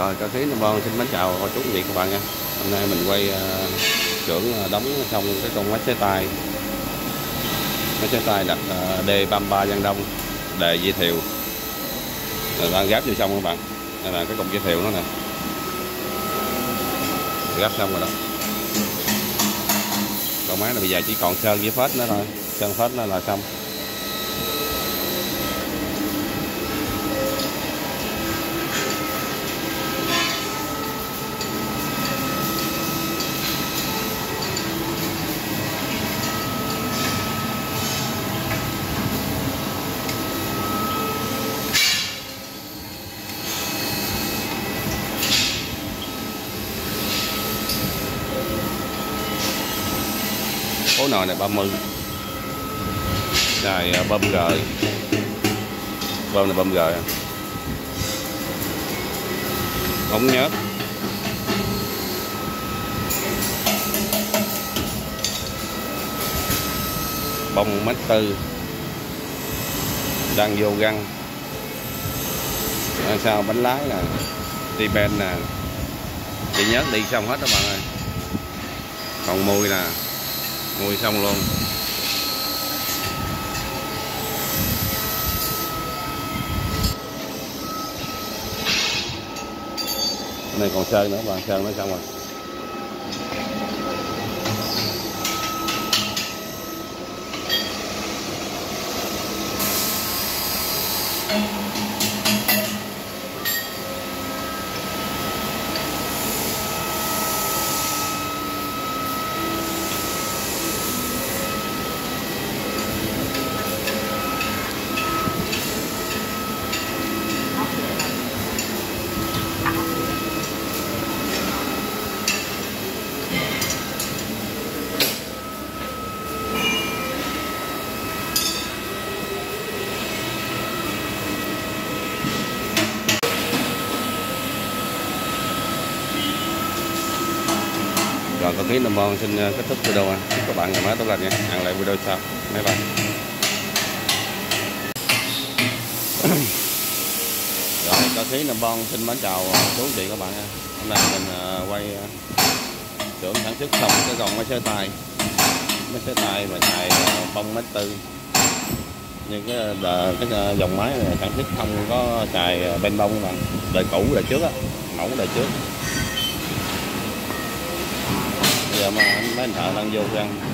Rồi Cơ Khí Nam xin mến chào cô chú quý vị các bạn nha. Hôm nay mình quay xưởng đóng xong cái con máy xế tay. Máy xế tay đặt D33 Giang Đông, đề dây thiều. Rồi đang gáp vô xong các bạn. Đây là cái cục dây thiều nó nè. Gáp xong rồi đó. Con máy này bây giờ chỉ còn sơn với phết nữa thôi. Sơn phết nó là xong. Khối nồi này 30, dài bơm gời, bơm này bơm gời, ống nhớt, bông mét tư, đang vô găng, sau bánh lái nè, đi ben nè, chị nhớt đi xong hết các bạn ơi, còn mùi nè. Mùi xong luôn. Cái này còn sơn nữa bạn, sơn nó xong rồi. Rồi Cơ Khí Nam xin kết thúc video. Chúc các bạn ngày mới tốt lành nha. Hẹn lại video sau. Bye bye. Rồi Cơ Khí Nam xin mến chào chú chị các bạn nha. Hôm nay mình quay xưởng sản xuất xong cái con máy xế tay. Máy xế tay mà xài bông mét tư. Nhưng cái dòng máy này sản xuất không có xài bên bông bạn. Đời cũ đời trước á, mẫu đời trước. Giờ mà mấy anh thợ đang vô găng